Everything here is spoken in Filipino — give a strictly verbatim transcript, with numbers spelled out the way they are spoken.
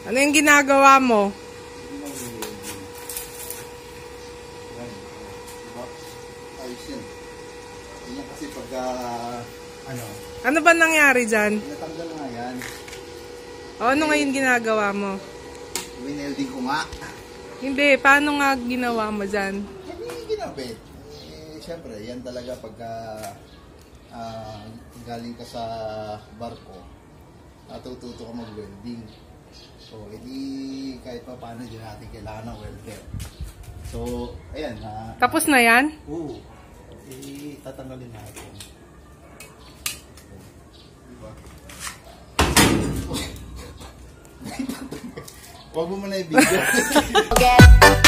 Ano yung ginagawa mo? Ayos yan. Yan kasi pagka, ano, Ano ba nangyari dyan? natanggal na nga yan. O, ano ngayon ginagawa mo? Winelding ko nga. Hindi, paano nga ginawa mo dyan? Hindi ginabit. Eh, syempre, yan talaga pagka uh, galing ka sa barko, natututo ka mag-welding. So, edi kahit pa paano din natin kailangan ng welder. So, ayan. Uh, Tapos na yan? Oo. Eh, tatanggalin natin. Diba? Huwag mo muna i-video.